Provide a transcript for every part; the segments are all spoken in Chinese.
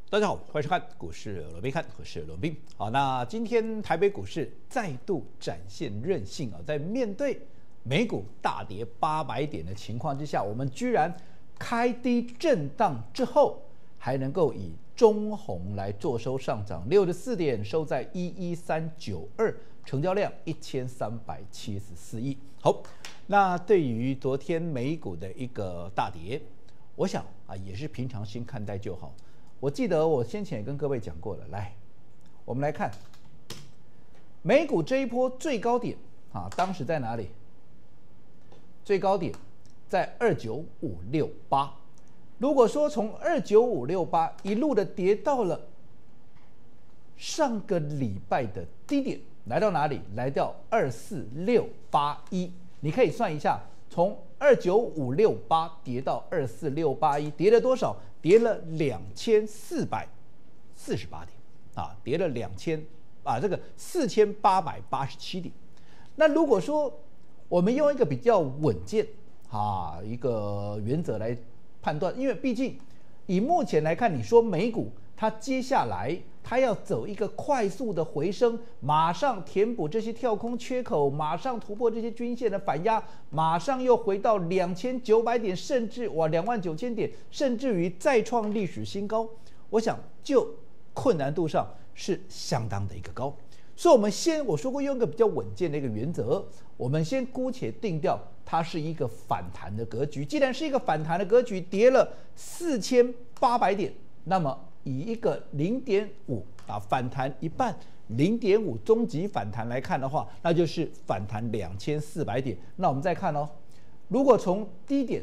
大家好，欢迎收看股市罗宾看，我是罗宾。好，那今天台北股市再度展现韧性啊，在面对美股大跌800点的情况之下，我们居然开低震荡之后，还能够以中红来做收上涨64点，收在11392，成交量1374亿。好，那对于昨天美股的一个大跌，我想啊，也是平常心看待就好。我记得我先前也跟各位讲过了，来，我们来看美股这一波最高点啊，当时在哪里？最高点在29568。如果说从29568一路的跌到了上个礼拜的低点，来到哪里？来到24681。你可以算一下，从29568跌到24681，跌了多少？跌了2448点啊，跌了4887点。那如果说我们用一个比较稳健一个原则来判断，因为毕竟以目前来看，你说美股它接下来它要走一个快速的回升，马上填补这些跳空缺口，马上突破这些均线的反压，马上又回到2900点，甚至29000点，甚至于再创历史新高。我想就困难度上是相当的一个高，所以我说过用一个比较稳健的一个原则，我们先姑且定调它是一个反弹的格局。既然是一个反弹的格局，跌了4800点，那么以一个0.5反弹一半，0.5终极反弹来看的话，那就是反弹2400点。那我们再看如果从低点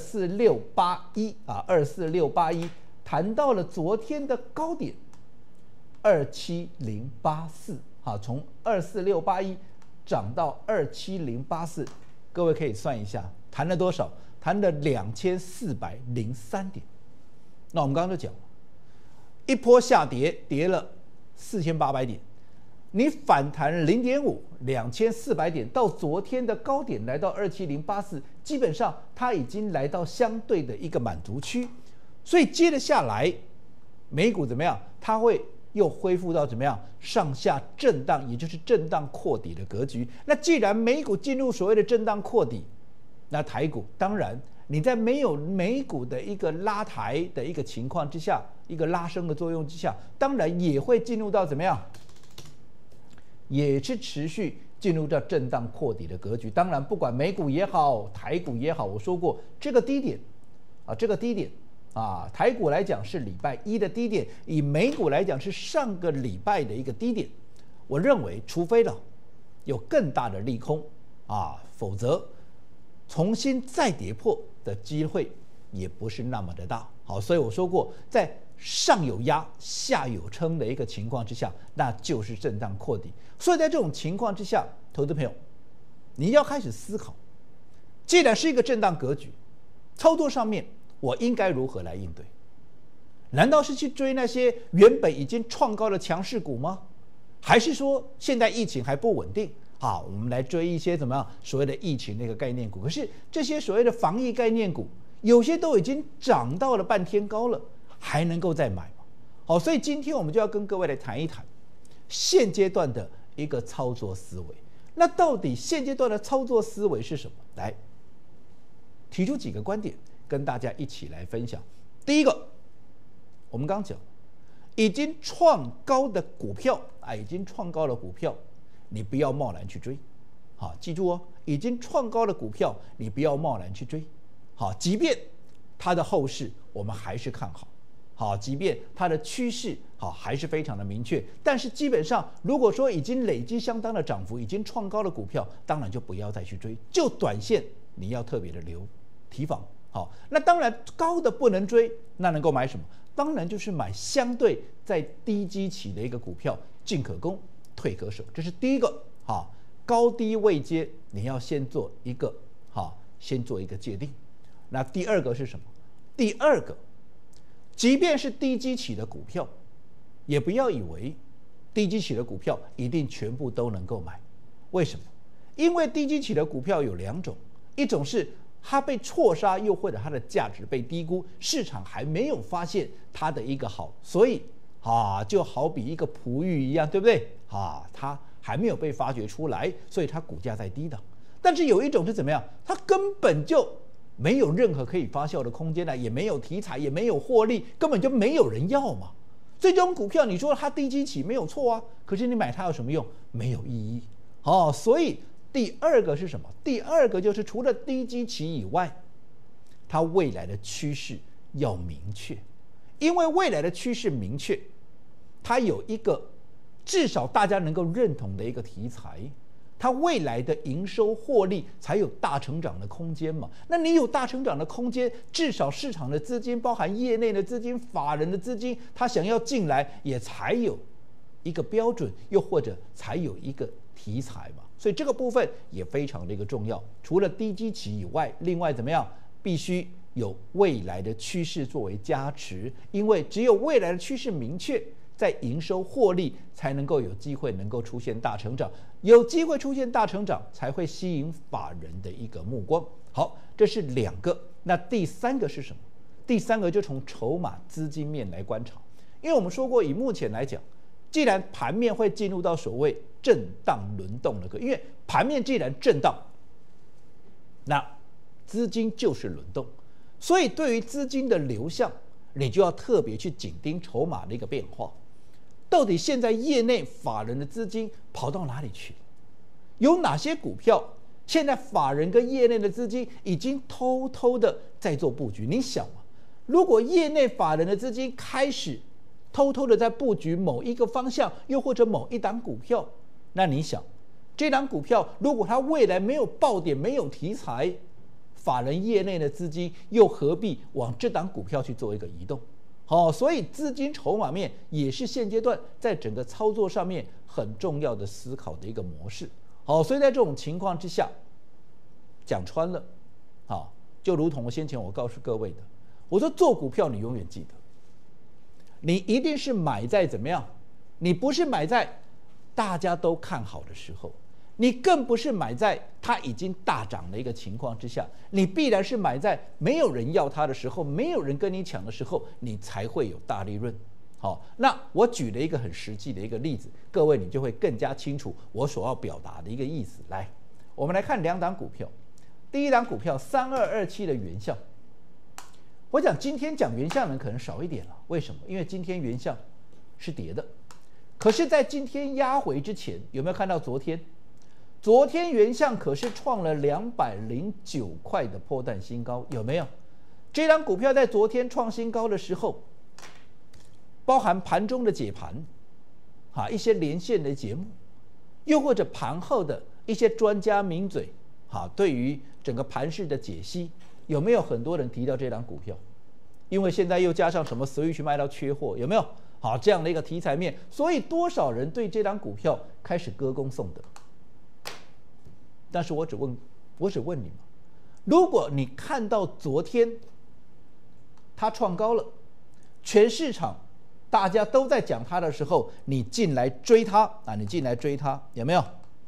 24681弹到了昨天的高点27084从24681涨到27084，各位可以算一下，弹了多少？弹了2403点。那我们刚刚就讲了，一波下跌，跌了4800点，你反弹0.5，2400点到昨天的高点来到27084，基本上它已经来到相对的一个满足区，所以接着下来，美股怎么样？它会又恢复到怎么样？上下震荡，也就是震荡扩底的格局。那既然美股进入所谓的震荡扩底，那台股当然你在没有美股的一个拉抬的一个情况之下，一个拉升的作用之下，当然也会进入到怎么样？也是持续进入到震荡扩底的格局。当然，不管美股也好，台股也好，我说过这个低点台股来讲是礼拜一的低点，以美股来讲是上个礼拜的一个低点。我认为，除非有更大的利空否则重新再跌破的机会也不是那么的大。好，所以我说过，在上有压下有撑的一个情况之下，那就是震荡扩底。所以在这种情况之下，投资朋友你要开始思考，既然是一个震荡格局，操作上面我应该如何来应对？难道是去追那些原本已经创高的强势股吗？还是说现在疫情还不稳定我们来追一些怎么样所谓的疫情那个概念股？可是这些所谓的防疫概念股，有些都已经涨到了半天高了，还能够再买吗？好，所以今天我们就要跟各位来谈一谈现阶段的一个操作思维。那到底现阶段的操作思维是什么？来提出几个观点跟大家一起来分享。第一个，我们刚讲已经创高的股票你不要贸然去追。好，记住已经创高的股票你不要贸然去追。好，即便它的后市我们还是看好。好，即便它的趋势还是非常的明确，但是基本上如果说已经累积相当的涨幅，已经创高的股票，当然就不要再去追。就短线你要特别的提防。好，那当然高的不能追，那能够买什么？当然就是买相对在低基期的一个股票，进可攻，退可守，这是第一个。高低位阶你要先做一个界定。那第二个是什么？第二个，即便是低基期的股票，也不要以为低基期的股票一定全部都能够买。为什么？因为低基期的股票有两种，一种是它被错杀，又或者它的价值被低估，市场还没有发现它的一个好，所以就好比一个璞玉一样，对不对？它还没有被发掘出来，所以它股价在低档。但是有一种是怎么样？它根本就没有任何可以发酵的空间了，也没有题材，也没有获利，根本就没有人要嘛。所以这种股票，你说它低基期没有错啊，可是你买它有什么用？没有意义。所以第二个是什么？第二个就是除了低基期以外，它未来的趋势要明确，因为未来的趋势明确，它有一个至少大家能够认同的一个题材。它未来的营收获利才有大成长的空间嘛？那你有大成长的空间，至少市场的资金，包含业内的资金、法人的资金，他想要进来，也才有一个标准，又或者才有一个题材嘛。所以这个部分也非常的一个重要。除了低基期以外，另外怎么样？必须有未来的趋势作为加持，因为只有未来的趋势明确，在营收获利才能够有机会能够出现大成长，有机会出现大成长才会吸引法人的一个目光。好，这是2个。那第3个是什么？第3个就从筹码资金面来观察，因为我们说过，以目前来讲，既然盘面会进入到所谓震荡轮动的因为盘面既然震荡，那资金就是轮动，所以对于资金的流向，你就要特别去紧盯筹码的一个变化。到底现在业内法人的资金跑到哪里去？有哪些股票现在法人跟业内的资金已经偷偷的在做布局？你想嘛，如果业内法人的资金开始偷偷的在布局某一个方向，又或者某一档股票，那你想，这档股票如果它未来没有爆点、没有题材，法人业内的资金又何必往这档股票去做一个移动？所以资金筹码面也是现阶段在整个操作上面很重要的思考的一个模式。所以在这种情况之下，讲穿了，就如同先前我告诉各位的，我说做股票你永远记得，你一定是买在怎么样？你不是买在大家都看好的时候，你更不是买在它已经大涨的一个情况之下，你必然是买在没有人要它的时候，没有人跟你抢的时候，你才会有大利润。好，那我举了一个很实际的一个例子，各位你就会更加清楚我所要表达的一个意思。来，我们来看2档股票。第一档股票3227的原相，我讲今天讲原相的人可能少一点了，为什么？因为今天原相是跌的，可是在今天压回之前，有没有看到昨天？昨天原相可是创了209块的波段新高，有没有？这张股票在昨天创新高的时候，包含盘中的解盘，一些连线的节目，又或者盘后的一些专家名嘴，对于整个盘势的解析，有没有很多人提到这张股票？因为现在又加上什么Switch卖到缺货，有没有？这样的一个题材面，所以多少人对这张股票开始歌功颂德。但是我只问你嘛，如果你看到昨天它创高了，全市场大家都在讲它的时候，你进来追它有没有？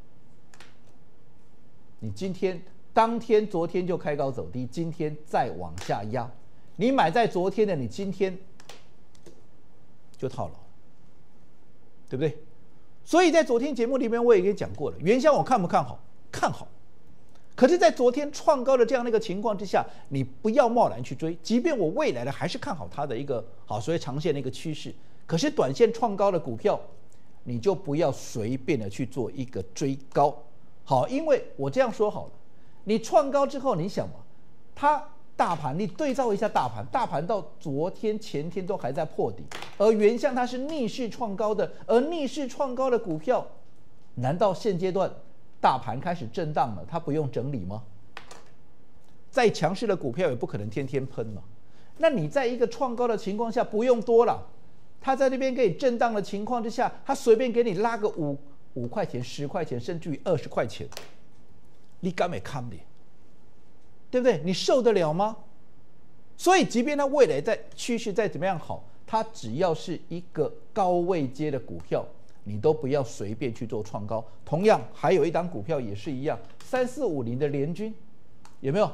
你当天昨天就开高走低，今天再往下压，你买在昨天的，你今天就套牢，对不对？所以在昨天节目里面我也跟你讲过了，原相我看不看好？看好，可是在昨天创高的这样的一个情况之下，你不要贸然去追，即便我未来的还是看好它的一个所谓长线的一个趋势，可是短线创高的股票，你就不要随便的去做一个追高。因为我这样说好了，你创高之后，你想嘛，它大盘你对照一下大盘到昨天前天都还在破底，而原相它是逆势创高的，而逆势创高的股票，难道现阶段大盘开始震荡了，它不用整理吗？再强势的股票也不可能天天喷嘛。那你在一个创高的情况下，不用多了，它在那边给你震荡的情况之下，它随便给你拉个5块钱、10块钱，甚至于20块钱，你敢没看的？对不对？你受得了吗？所以，即便它未来在趋势再怎么样好，它只要是一个高位阶的股票，你都不要随便去做创高。同样，还有一档股票也是一样，3450的联军，有没有？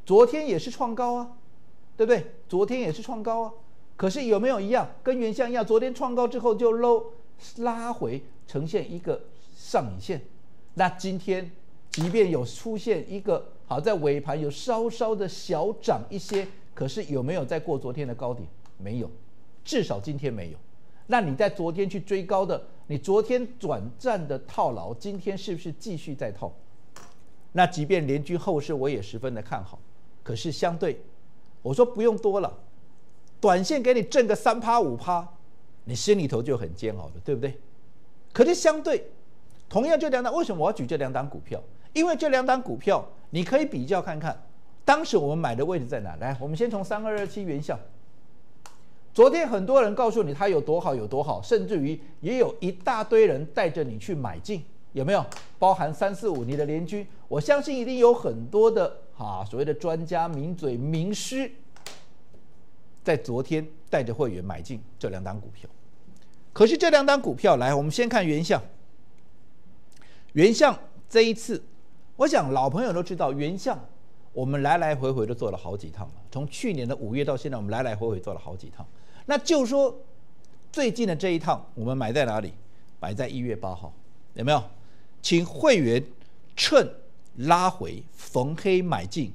昨天也是创高啊，对不对？昨天也是创高啊，可是有没有一样，跟原相一样，昨天创高之后就拉回，呈现一个上影线。那今天即便有出现一个好在尾盘有稍稍的小涨一些，可是有没有再过昨天的高点？没有，至少今天没有。那你在昨天去追高的，你昨天短暂的套牢，今天是不是继续在套？那即便联军后市我也十分的看好，可是相对我说不用多了，短线给你挣个3%、5%，你心里头就很煎熬了，对不对？可是相对同样这两档，为什么我要举这两档股票？因为这两档股票你可以比较看看，当时我们买的位置在哪？来，我们先从3227原相。昨天很多人告诉你它有多好有多好，甚至于也有一大堆人带着你去买进，有没有？包含345你的联军，我相信一定有很多的所谓的专家、名嘴、名师，在昨天带着会员买进这两档股票。可是这两档股票，来，我们先看原相。原相这一次，我想老朋友都知道，原相我们来来回回都做了好几趟了，从去年的5月到现在，我们来来回回做了好几趟。那就说最近的这一趟，我们买在哪里？买在1月8号，有没有？请会员趁拉回逢黑买进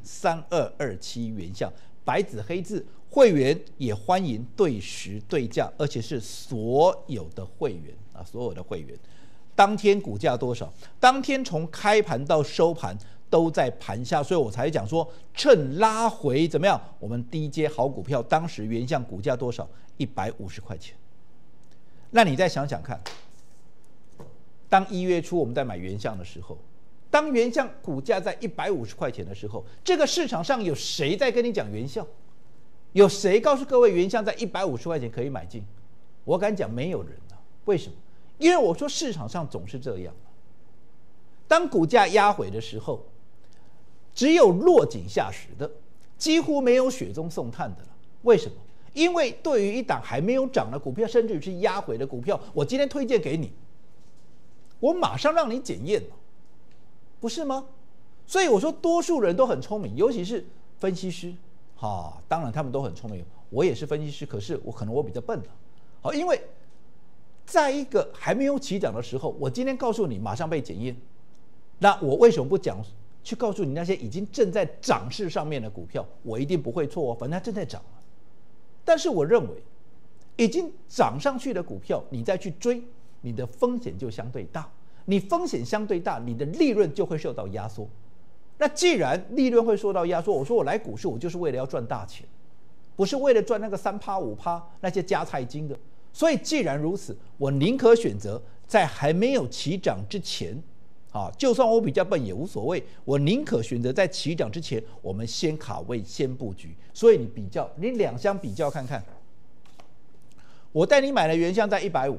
3227原相，白纸黑字，会员也欢迎对时对价，而且是所有的会员所有的会员。当天股价多少？当天从开盘到收盘都在盘下，所以我才讲说趁拉回怎么样？我们低阶好股票，当时原相股价多少？150块钱。那你再想想看，当1月初我们在买原相的时候，当原相股价在150块钱的时候，这个市场上有谁在跟你讲原相？有谁告诉各位原相在150块钱可以买进？我敢讲没有人啊。为什么？因为我说市场上总是这样，当股价压回的时候，只有落井下石的，几乎没有雪中送炭的了。为什么？因为对于一档还没有涨的股票，甚至于是压回的股票，我今天推荐给你，我马上让你检验了，不是吗？所以我说多数人都很聪明，尤其是分析师当然他们都很聪明，我也是分析师，可是可能我比较笨了。因为在一个还没有起涨的时候，我今天告诉你马上被检验，那我为什么不讲去告诉你那些已经正在涨势上面的股票？我一定不会错反正它正在涨了。但是我认为已经涨上去的股票，你再去追，你的风险就相对大，你风险相对大，你的利润就会受到压缩。那既然利润会受到压缩，我说我来股市，我就是为了要赚大钱，不是为了赚那个3%、5%那些加菜金的。所以既然如此，我宁可选择在还没有起涨之前，就算我比较笨也无所谓，我宁可选择在起涨之前，我们先卡位，先布局。所以你两相比较看看，我带你买的原相在150，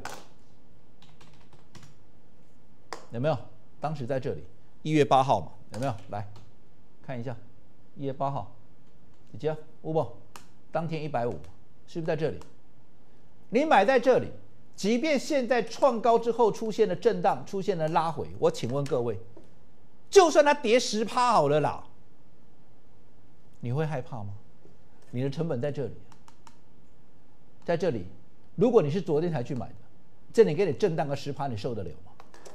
有没有？当时在这里，1月8号嘛，有没有？来看一下，1月8号，你记得不？当天150，是不是在这里？你买在这里，即便现在创高之后出现了震荡，出现了拉回，我请问各位，就算它跌10%好了啦，你会害怕吗？你的成本在这里，在这里，如果你是昨天才去买的，这里给你震荡个10%，你受得了吗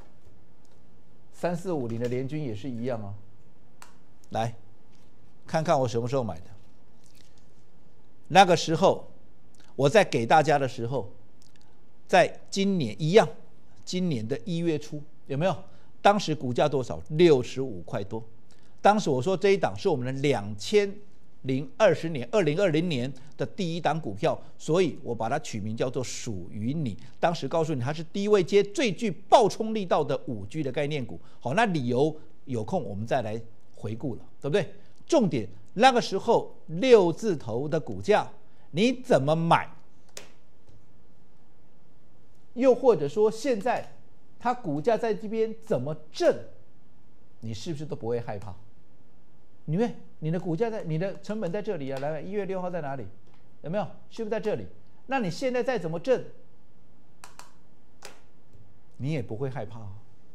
？3450的联军也是一样啊。来看看我什么时候买的，那个时候我在给大家的时候，在今年一样，今年的1月初有没有？当时股价多少？65块多。当时我说这一档是我们的2020年的第一档股票，所以我把它取名叫做属于你。当时告诉你它是低位阶最具爆冲力道的5G 的概念股。好，那理由有空我们再来回顾了，对不对？重点那个时候6字头的股价，你怎么买？又或者说现在它股价在这边怎么挣，你是不是都不会害怕？你的股价在，你的成本在这里啊，来，1月6号在哪里？有没有？是不是在这里？那你现在再怎么挣，你也不会害怕。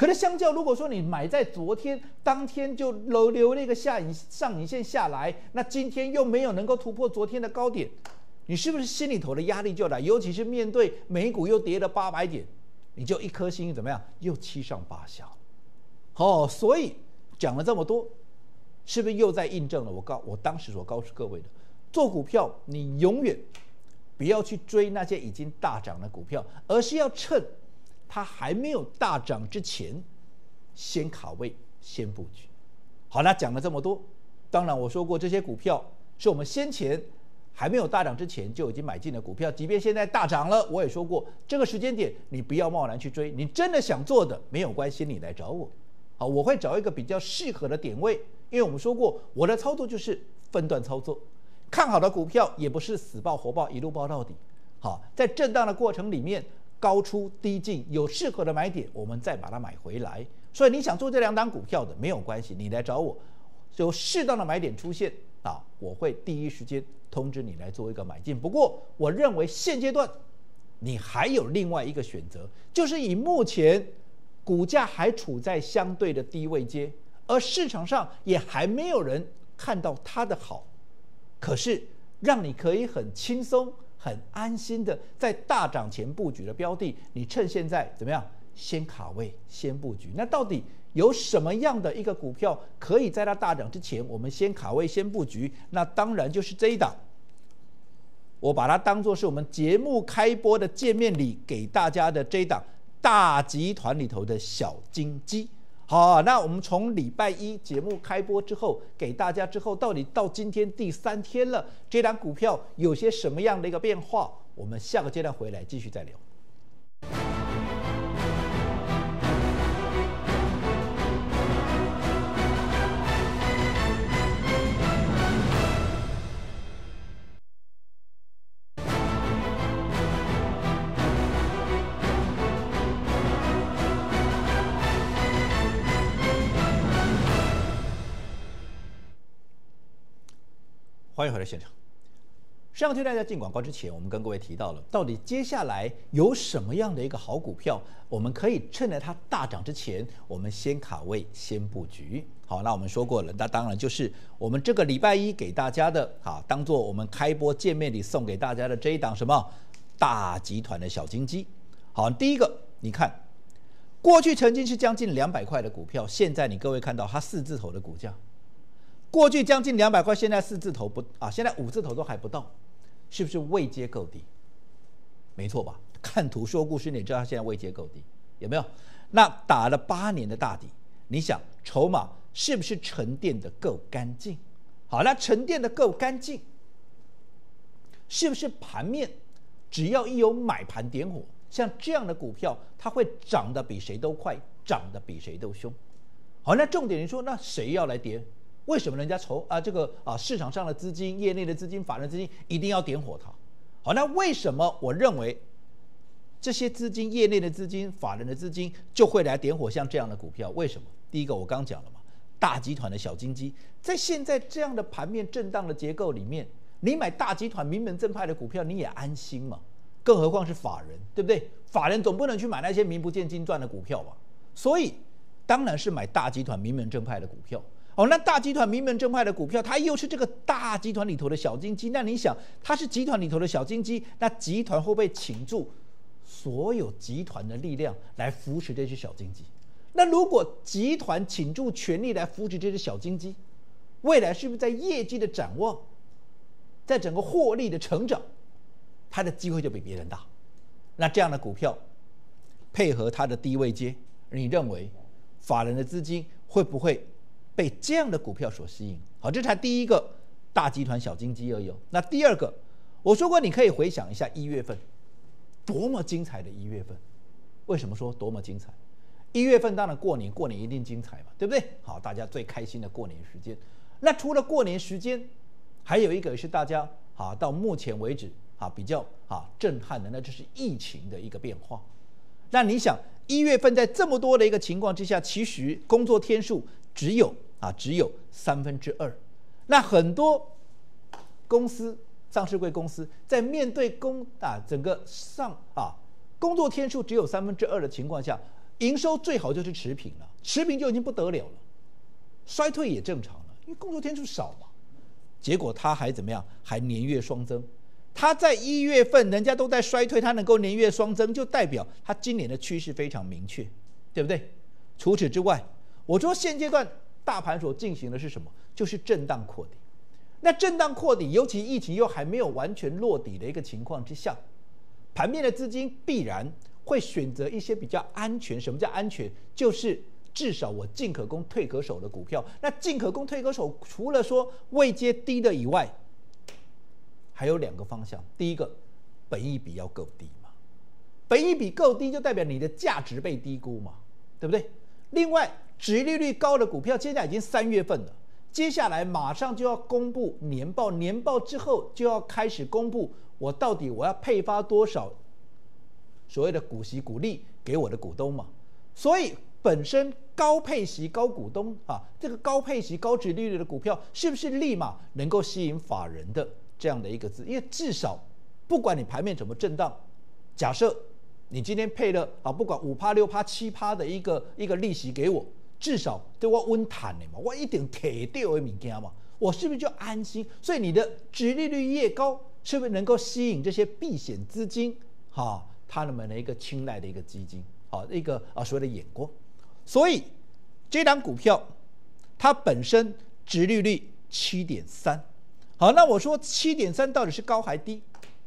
可是相较，如果说你买在昨天当天就留了一个上影线下来，那今天又没有能够突破昨天的高点，你是不是心里头的压力就来？尤其是面对美股又跌了800点，你就一颗心怎么样？又七上八下。所以讲了这么多，是不是又在印证了我当时所告诉各位的，做股票你永远不要去追那些已经大涨的股票，而是要趁它还没有大涨之前，先卡位，先布局。好，那讲了这么多，当然我说过这些股票是我们先前还没有大涨之前就已经买进的股票，即便现在大涨了，我也说过这个时间点你不要贸然去追，你真的想做的没有关系，你来找我，好，我会找一个比较适合的点位，因为我们说过我的操作就是分段操作，看好的股票也不是死抱活抱一路抱到底，好，在震荡的过程里面。高出低进，有适合的买点，我们再把它买回来。所以你想做这2档股票的没有关系，你来找我，有适当的买点出现我会第一时间通知你来做一个买进。不过我认为现阶段你还有另外一个选择，就是以目前股价还处在相对的低位阶，而市场上也还没有人看到它的好，可是让你可以很轻松。很安心的在大涨前布局的标的，你趁现在怎么样？先卡位，先布局。那到底有什么样的一个股票可以在它大涨之前，我们先卡位，先布局？那当然就是这一档，我把它当作是我们节目开播的见面礼给大家的这一档大集团里头的小金鸡。好，那我们从礼拜一节目开播之后给大家之后，到底到今天第3天了，这档股票有些什么样的一个变化？我们下个阶段回来继续再聊。欢迎回来现场。上期大家进广告之前，我们跟各位提到了，到底接下来有什么样的一个好股票，我们可以趁着它大涨之前，我们先卡位，先布局。好，那我们说过了，那当然就是我们这个礼拜一给大家的，当做我们开播见面礼送给大家的这一档什么大集团的小金鸡。好，第一个，你看，过去曾经是将近200块的股票，现在你各位看到它4字头的股价。过去将近200块，现在4字头现在5字头都还不到，是不是位阶够低？没错吧？看图说故事，你知道它现在位阶够低，有没有？那打了8年的大底，你想筹码是不是沉淀的够干净？好，那沉淀的够干净，是不是盘面只要一有买盘点火，像这样的股票，它会涨得比谁都快，涨得比谁都凶？好，那重点你说，那谁要来跌？为什么人家市场上的资金、业内的资金、法人资金一定要点火它？好，那为什么我认为这些资金、业内的资金、法人的资金就会来点火像这样的股票？为什么？第一个我刚讲了嘛，大集团的小金鸡，在现在这样的盘面震荡的结构里面，你买大集团名门正派的股票，你也安心嘛？更何况是法人，对不对？法人总不能去买那些名不见经传的股票吧？所以当然是买大集团名门正派的股票。那大集团名门正派的股票，它又是这个大集团里头的小金鸡。那你想，它是集团里头的小金鸡，那集团会不会倾注所有集团的力量来扶持这只小金鸡？那如果集团倾注全力来扶持这只小金鸡，未来是不是在业绩的展望，在整个获利的成长，它的机会就比别人大？那这样的股票配合它的低位阶，你认为法人的资金会不会被这样的股票所吸引？好，这才第一个大集团小金鸡而已。那第二个，我说过你可以回想一下1月份，多么精彩的1月份。为什么说多么精彩？1月份当然过年一定精彩嘛，对不对？好，大家最开心的过年时间。那除了过年时间，还有一个是大家到目前为止比较震撼的，那就是疫情的一个变化。那你想1月份在这么多的一个情况之下，其实工作天数只有2/3。那很多公司，上市柜公司在面对整个工作天数只有2/3的情况下， 营收最好就是持平了，持平就已经不得了了，衰退也正常了，因为工作天数少嘛。结果它还怎么样？还年月双增。它在1月份人家都在衰退，它能够年月双增，就代表它今年的趋势非常明确，对不对？除此之外，我说现阶段大盘所进行的是什么？就是震荡扩底。那震荡扩底，尤其疫情又还没有完全落底的一个情况之下，盘面的资金必然会选择一些比较安全。什么叫安全？就是至少我进可攻退可守的股票。那进可攻退可守，除了说位阶低的以外，还有2个方向。第一个，本益比要够低嘛，本益比够低就代表你的价值被低估嘛，对不对？另外，殖利率高的股票，现在已经3月份了。接下来马上就要公布年报，年报之后就要开始公布我到底要配发多少所谓的股息股利给我的股东嘛。所以本身高配息高股东啊，这个高配息高殖利率的股票是不是立马能够吸引法人的这样的一个字？因为至少不管你盘面怎么震荡，假设你今天配了不管5%、6%、7%的一个利息给我。至少对我稳坦的嘛，我一定摕到的物件嘛，我是不是就安心？所以你的殖利率越高，是不是能够吸引这些避险资金他们的一个青睐的一个基金一个所谓的眼光？所以这档股票它本身殖利率7.3，好，那我说7.3到底是高还低？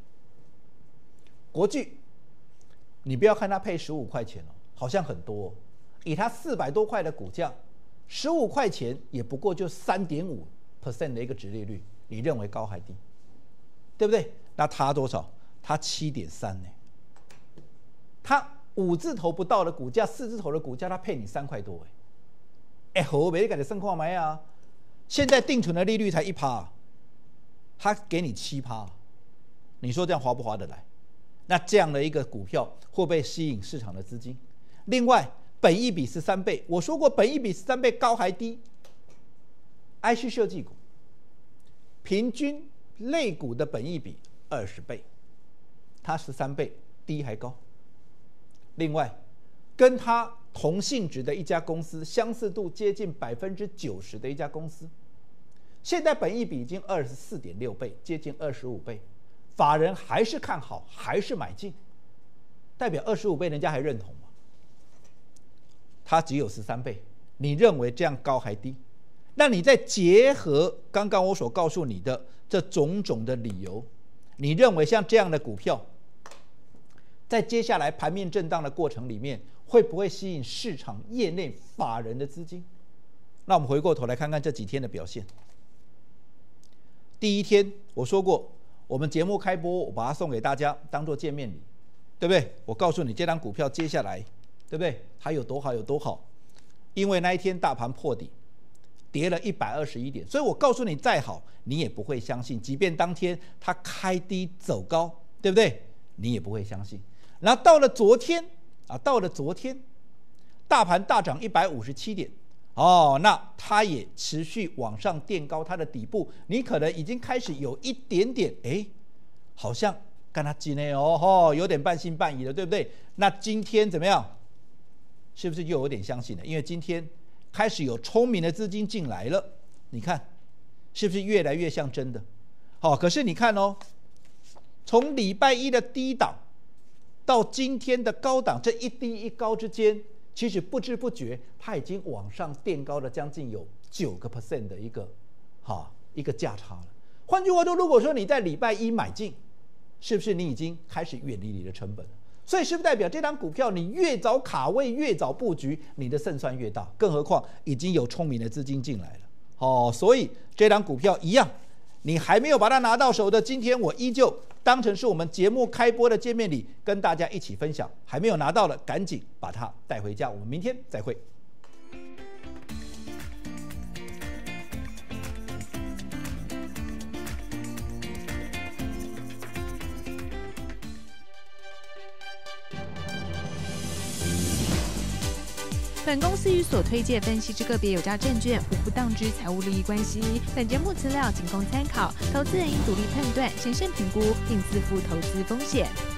国巨，你不要看它配15块钱好像很多以它400多块的股价，15块钱也不过就3.5% 的一个殖利率，你认为高还低？对不对？那它多少？它7.3呢？它5字头不到的股价，4字头的股价，它配你3块多好没给你算看没啊？现在定存的利率才1%，它给你7%，你说这样划不划得来？那这样的一个股票会不会吸引市场的资金？另外，本益比13倍，我说过本益比13倍高还低 ？IC 设计股平均类股的本益比20倍，它13倍，低还高？另外，跟它同性质的一家公司，相似度接近90%的一家公司，现在本益比已经24.6倍，接近25倍，法人还是看好，还是买进，代表25倍人家还认同吗？它只有13倍，你认为这样高还低？那你再结合刚刚我所告诉你的这种种的理由，你认为像这样的股票，在接下来盘面震荡的过程里面，会不会吸引市场业内法人的资金？那我们回过头来看看这几天的表现。第一天我说过，我们节目开播，我把它送给大家当做见面礼，对不对？我告诉你这张股票接下来对不对？它有多好有多好？因为那一天大盘破底，跌了121点，所以我告诉你再好，你也不会相信。即便当天它开低走高，对不对？你也不会相信。然后到了昨天，大盘大涨157点，那它也持续往上垫高它的底部，你可能已经开始有一点点，好像跟它今天有点半信半疑了，对不对？那今天怎么样？是不是又有点相信了？因为今天开始有聪明的资金进来了，你看是不是越来越像真的？可是你看从礼拜一的低档到今天的高档，这一低一高之间，其实不知不觉它已经往上垫高了将近有9% 的一个价差了。换句话说，如果说你在礼拜一买进，是不是你已经开始远离你的成本了？所以是不是代表这张股票你越早卡位越早布局，你的胜算越大？更何况已经有聪明的资金进来了。所以这张股票一样，你还没有把它拿到手的，今天我依旧当成是我们节目开播的见面礼，跟大家一起分享。还没有拿到的，赶紧把它带回家。我们明天再会。 本公司与所推介分析之个别有价证券无不当之财务利益关系。本节目资料仅供参考，投资人应独立判断、审慎评估，并自负投资风险。